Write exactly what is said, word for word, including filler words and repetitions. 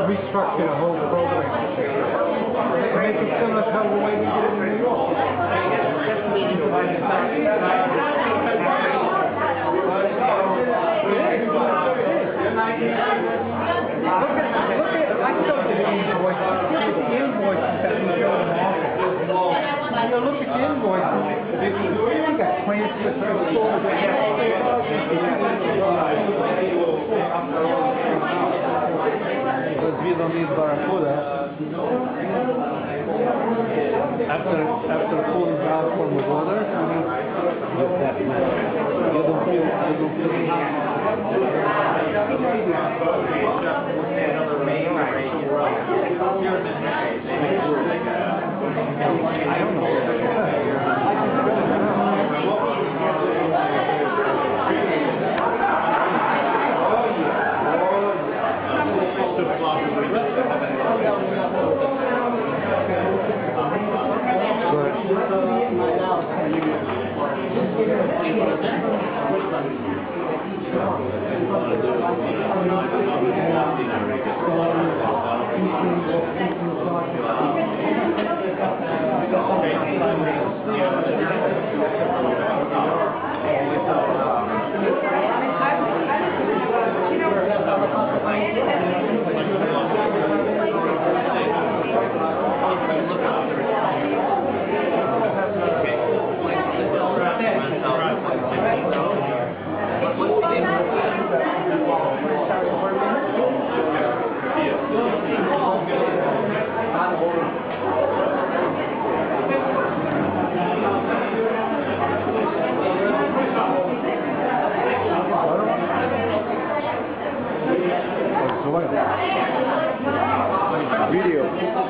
restructure the whole program. Make it similar to the way we did it in New York. Look at, look at, I showed you the invoices. Look at the invoices that we showed in August. You know, look at the invoices. We got transfers to the stores. Because we don't need Barracuda. After after cooling down from the water, you need that much. You don't feel, you don't feel I don't know. Video.